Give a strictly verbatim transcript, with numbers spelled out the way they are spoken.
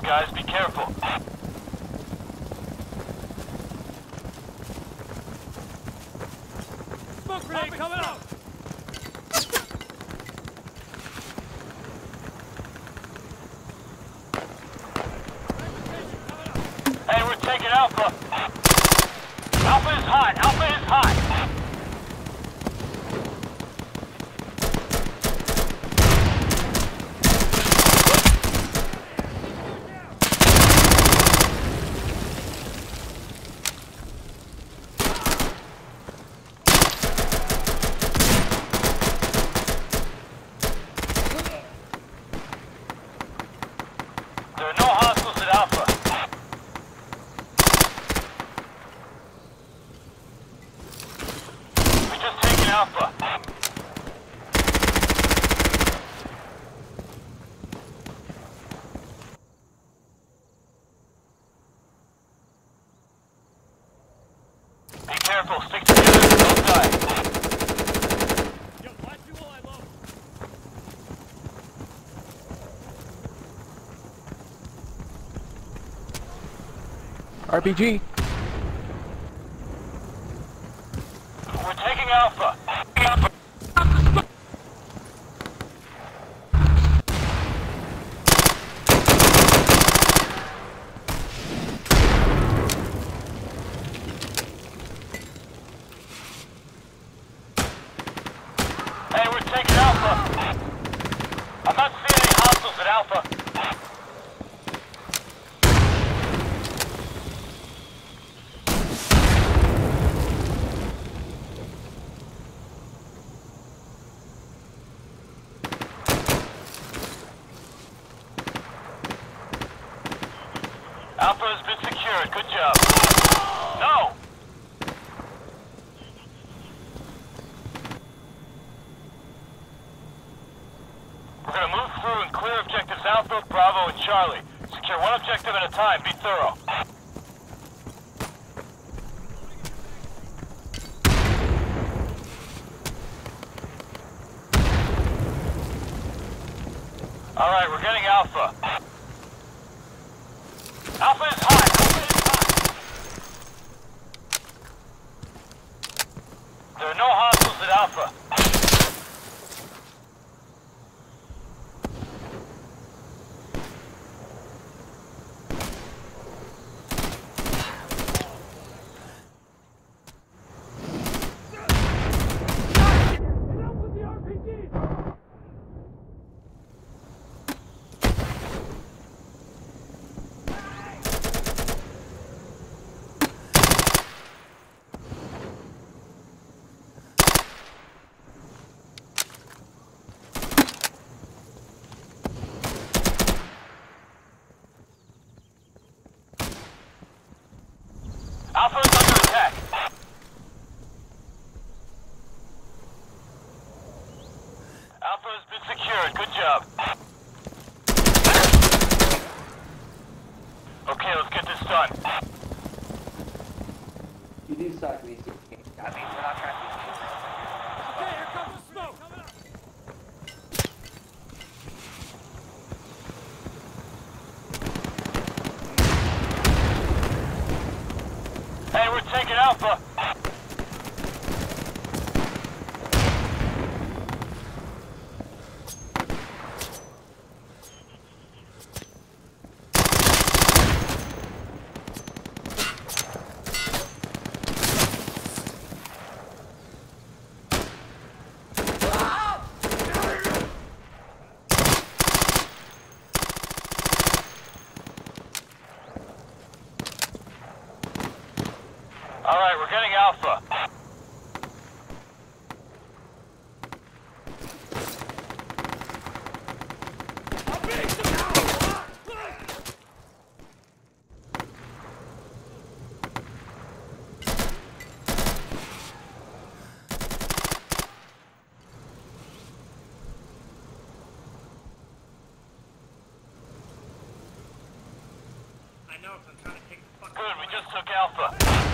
guys. Be careful. Smoke grenade coming out! Hey, we're taking Alpha. Alpha is hot. Alpha is hot. There are no hostiles at Alpha. We just taken Alpha. Be careful, stick together, don't die. Yo, watch you while I load. R P G. We're taking Alpha. Alpha. Hey, we're taking Alpha. I'm not seeing any hostiles at Alpha. Alpha has been secured. Good job. No! We're gonna move through and clear objectives Alpha, Bravo, and Charlie. Secure one objective at a time. Be thorough. Alright, we're getting Alpha. Alpha is hot! Alpha is hot! There are no hostiles at Alpha. Enough with the R P G! Alpha is under attack. Alpha has been secured. Good job. Okay, let's get this done. You do suck, Lisa. I mean, we're not trying to be Okay, here comes the smoke! Coming up! Hey, we're taking Alpha. Alright, we're getting Alpha. I know, 'cause I'm trying to take the fuck. Good, we just took Alpha.